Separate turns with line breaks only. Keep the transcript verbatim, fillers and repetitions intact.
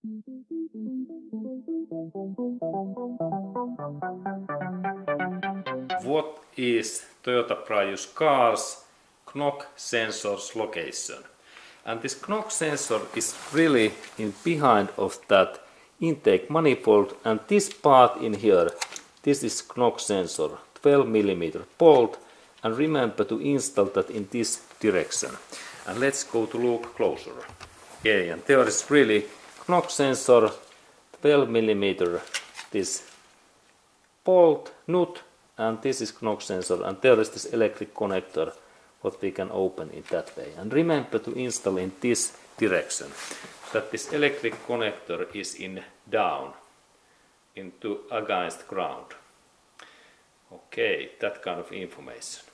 What is Toyota Prius car's knock sensor's location? And this knock sensor is really in behind of that intake manifold, and this part in here, this is knock sensor, twelve millimeter bolt, and remember to install that in this direction. And let's go to look closer. Okay, and there is really knock sensor, twelve millimeter this bolt nut, and this is knock sensor, and there is this electric connector what we can open in that way. And remember to install in this direction, that this electric connector is in down into against ground. Okay, that kind of information.